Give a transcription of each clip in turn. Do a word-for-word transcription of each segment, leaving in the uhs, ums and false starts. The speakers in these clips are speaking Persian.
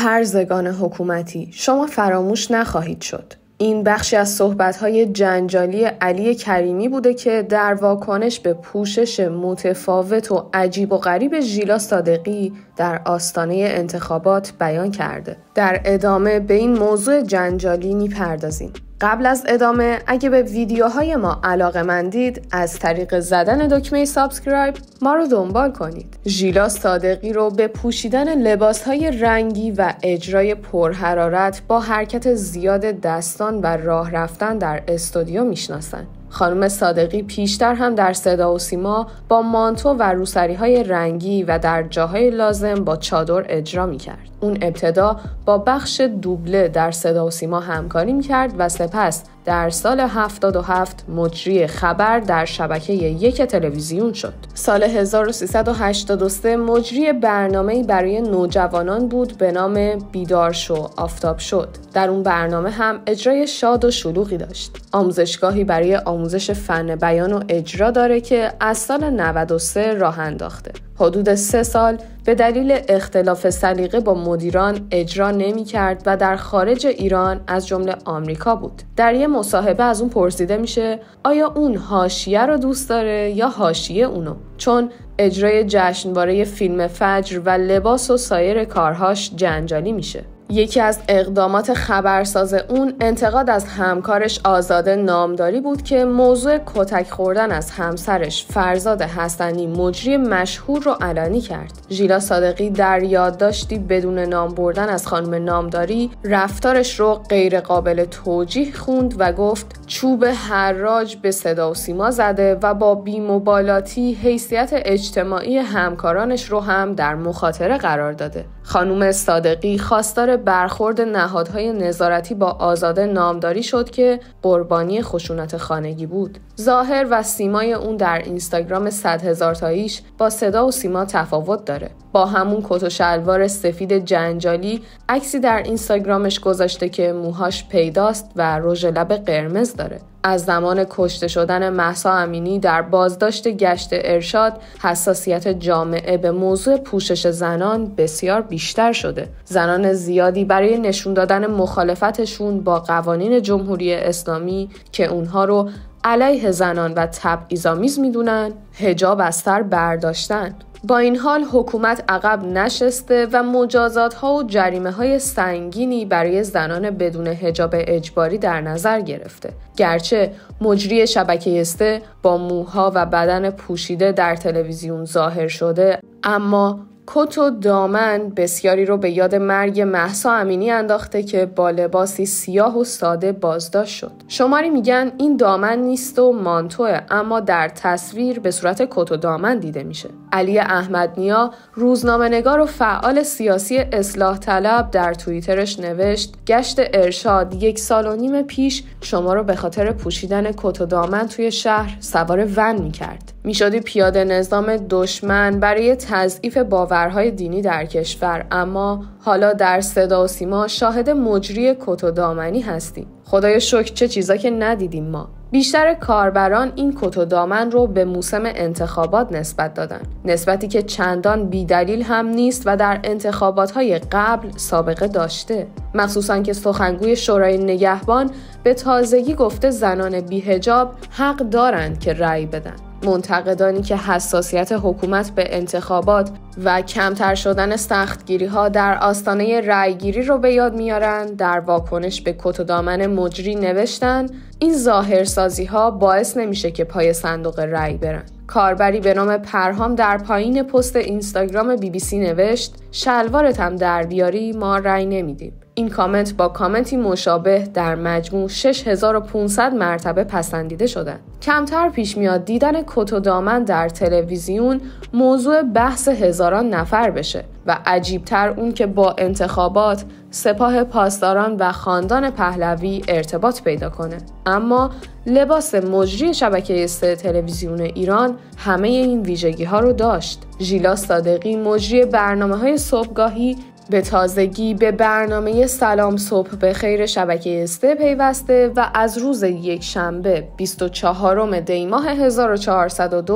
هرزگان حکومتی، شما فراموش نخواهید شد. این بخشی از صحبت‌های جنجالی علی کریمی بوده که در واکنش به پوشش متفاوت و عجیب و غریب ژیلا صادقی در آستانه انتخابات بیان کرده. در ادامه به این موضوع جنجالی می‌پردازیم. قبل از ادامه اگه به ویدیوهای ما علاقه‌مندید از طریق زدن دکمه سابسکرایب ما رو دنبال کنید. ژیلا صادقی رو به پوشیدن لباسهای رنگی و اجرای پرحرارت با حرکت زیاد دستان و راه رفتن در استودیو میشناسن. خانم صادقی پیشتر هم در صدا و سیما با مانتو و روسری‌های رنگی و در جاهای لازم با چادر اجرا می‌کرد. اون ابتدا با بخش دوبله در صدا و سیما همکاری می‌کرد و سپس در سال هفتاد و هفت مجری خبر در شبکه یک تلویزیون شد. سال هزار و سیصد و هشتاد و سه مجری برنامه‌ای برای نوجوانان بود به نام بیدار شو آفتاب شد. در اون برنامه هم اجرای شاد و شلوغی داشت. آموزشگاهی برای آموزش فن بیان و اجرا داره که از سال نود و سه راه انداخته. حدود سه سال به دلیل اختلاف سلیقه با مدیران اجرا نمی کرد و در خارج ایران از جمله آمریکا بود. در یه مصاحبه از اون پرسیده میشه آیا اون حاشیه رو دوست داره یا حاشیه اونو؟ چون اجرای جشنواره فیلم فجر و لباس و سایر کارهاش جنجالی میشه. یکی از اقدامات خبرساز اون انتقاد از همکارش آزاده نامداری بود که موضوع کتک خوردن از همسرش فرزاد حسنی مجری مشهور رو علنی کرد. ژیلا صادقی در یادداشتی بدون نام بردن از خانم نامداری رفتارش رو غیر قابل توجیه خوند و گفت چوب حراج به صدا و سیما زده و با بی‌مبالاتی حیثیت اجتماعی همکارانش رو هم در مخاطره قرار داده. خانم صادقی خواستار برخورد نهادهای نظارتی با آزاده نامداری شد که قربانی خشونت خانگی بود. ظاهر و سیمای اون در اینستاگرام صد هزار تاییش با صدا و سیما تفاوت داره. با همون کت و شلوار سفید جنجالی عکسی در اینستاگرامش گذاشته که موهاش پیداست و رژ لب قرمز داره. از زمان کشته شدن مهسا امینی در بازداشت گشت ارشاد حساسیت جامعه به موضوع پوشش زنان بسیار بیشتر شده. زنان زیادی برای نشون دادن مخالفتشون با قوانین جمهوری اسلامی که اونها رو علیه زنان و تبعیض‌آمیز میدونن حجاب از سر برداشتن. با این حال حکومت عقب نشسته و مجازات‌ها و جریمه‌های سنگینی برای زنان بدون حجاب اجباری در نظر گرفته. گرچه مجری شبکه سه با موها و بدن پوشیده در تلویزیون ظاهر شده، اما کت و دامن بسیاری رو به یاد مرگ مهسا امینی انداخته که با لباسی سیاه و ساده بازداشت شد. شماری میگن این دامن نیست و مانتوه، اما در تصویر به صورت کت و دامن دیده میشه. علی احمدنیا روزنامه‌نگار و فعال سیاسی اصلاح طلب در توییترش نوشت گشت ارشاد یک سال و نیم پیش شما رو به خاطر پوشیدن کت و دامن توی شهر سوار ون میکرد. میشدی پیاده نظام دشمن برای تضعیف باورهای دینی در کشور، اما حالا در صدا و سیما شاهد مجری کت و دامنی هستیم. خدای شکر چه چیزا که ندیدیم ما. بیشتر کاربران این کت و دامن رو به موسم انتخابات نسبت دادن. نسبتی که چندان بی‌دلیل هم نیست و در انتخابات‌های قبل سابقه داشته. مخصوصاً که سخنگوی شورای نگهبان به تازگی گفته زنان بی‌حجاب حق دارند که رأی بدن. منتقدانی که حساسیت حکومت به انتخابات و کمتر شدن سختگیری‌ها در آستانه رأیگیری رو به یاد میارن، در واکنش به کت و دامن مجری نوشتن این ظاهرسازی‌ها باعث نمیشه که پای صندوق رأی برن. کاربری به نام پرهام در پایین پست اینستاگرام بی بی سی نوشت شلوارت هم در بیاری ما رأی نمیدیم. این کامنت با کامنتی مشابه در مجموع شش هزار و پانصد مرتبه پسندیده شدند. کمتر پیش میاد دیدن کت و دامن در تلویزیون موضوع بحث هزاران نفر بشه و عجیبتر اون که با انتخابات سپاه پاسداران و خاندان پهلوی ارتباط پیدا کنه. اما لباس مجری شبکه سه تلویزیون ایران همه این ویژگی ها رو داشت. ژیلا صادقی مجری برنامه‌های صبحگاهی به تازگی به برنامه سلام صبح به خیر شبکه سه پیوسته و از روز یک شنبه بیست و چهارم دی ماه هزار و چهارصد و دو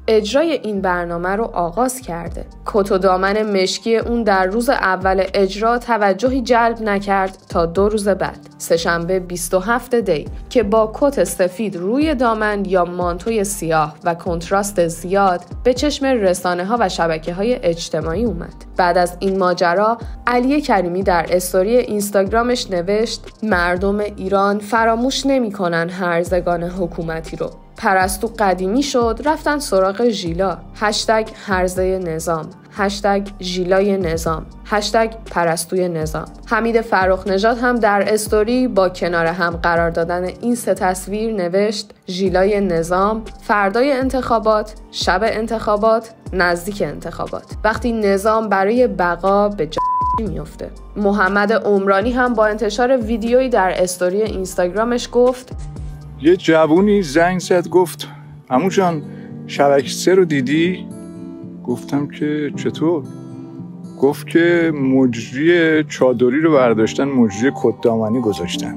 اجرای این برنامه رو آغاز کرده. کت و دامن مشکی اون در روز اول اجرا توجهی جلب نکرد تا دو روز بعد، سه‌شنبه بیست و هفتم دی، که با کت سفید روی دامن یا مانتوی سیاه و کنتراست زیاد به چشم رسانه‌ها و شبکه‌های اجتماعی اومد. بعد از این ماجرا، علی کریمی در استوری اینستاگرامش نوشت: مردم ایران فراموش نمی‌کنن هرزگان حکومتی رو. پرستو قدیمی شد، رفتن سراغ ژیلا. هشتگ هرزه نظام، هشتگ ژیلای نظام، هشتگ پرستوی نظام. حمید فرخ نژاد هم در استوری با کنار هم قرار دادن این سه تصویر نوشت: ژیلای نظام، فردای انتخابات، شب انتخابات، نزدیک انتخابات. وقتی نظام برای بقا به جا میفته. محمد عمرانی هم با انتشار ویدیویی در استوری اینستاگرامش گفت: یه جوونی زنگ زد گفت عمو جان شبکه سه رو دیدی؟ گفتم که چطور؟ گفت که مجری چادری رو برداشتن مجری کت دامنی گذاشتن.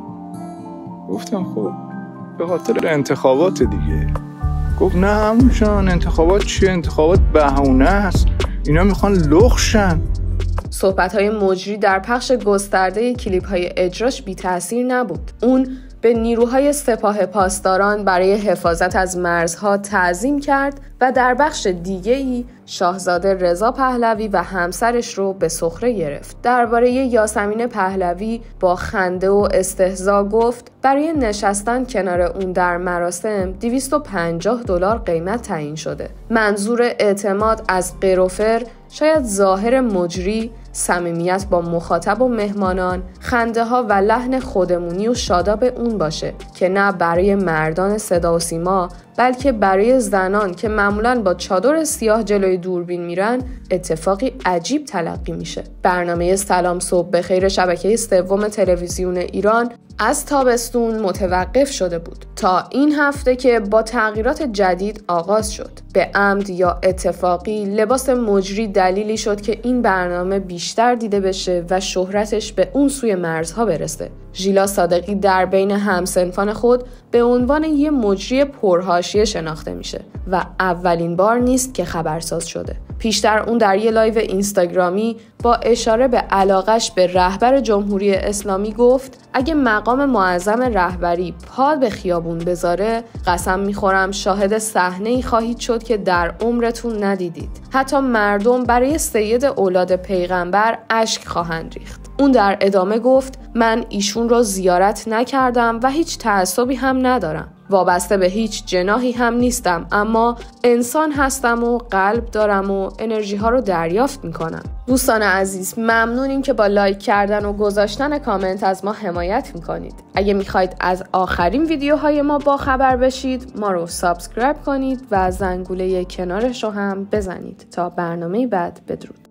گفتم خب به خاطر انتخابات دیگه. گفت نه عمو جان انتخابات چیه؟ انتخابات بهونه است، اینا میخوان لخشن. صحبت‌های مجری در پخش گسترده کلیپ‌های اجراش بی تأثیر نبود. اون به نیروهای سپاه پاسداران برای حفاظت از مرزها تعظیم کرد و در بخش دیگه‌ای شاهزاده رضا پهلوی و همسرش رو به سخره گرفت. درباره یاسمین پهلوی با خنده و استهزا گفت: برای نشستن کنار اون در مراسم دویست و پنجاه دلار قیمت تعیین شده. منظور اعتماد از قروفر شاید ظاهر مجری، صمیمیت با مخاطب و مهمانان، خنده ها و لحن خودمونی و شاداب اون باشه که نه برای مردان صدا و سیما بلکه برای زنان که معمولاً با چادر سیاه جلوی دوربین میرن اتفاقی عجیب تلقی میشه. برنامه سلام صبح بخیر شبکه سوم تلویزیون ایران از تابستون متوقف شده بود تا این هفته که با تغییرات جدید آغاز شد. به عمد یا اتفاقی لباس مجری دلیلی شد که این برنامه بیشتر دیده بشه و شهرتش به اون سوی مرزها برسه. ژیلا صادقی در بین همسنفان خود به عنوان یه مجری پرحاشیه شناخته میشه و اولین بار نیست که خبرساز شده. پیشتر اون در یه لایو اینستاگرامی با اشاره به علاقش به رهبر جمهوری اسلامی گفت: اگه مقام معظم رهبری پا به خیابون بذاره قسم میخورم شاهد صحنه‌ای خواهید شد که در عمرتون ندیدید. حتی مردم برای سید اولاد پیغمبر اشک خواهند ریخت. اون در ادامه گفت: من ایشون رو زیارت نکردم و هیچ تعصبی هم ندارم. وابسته به هیچ جناحی هم نیستم، اما انسان هستم و قلب دارم و انرژی ها رو دریافت میکنم. دوستان عزیز، ممنونیم که با لایک کردن و گذاشتن کامنت از ما حمایت میکنید. اگه میخواید از آخرین ویدیوهای ما با خبر بشید، ما رو سابسکرایب کنید و زنگوله کنارش رو هم بزنید. تا برنامه بعد، بدرود.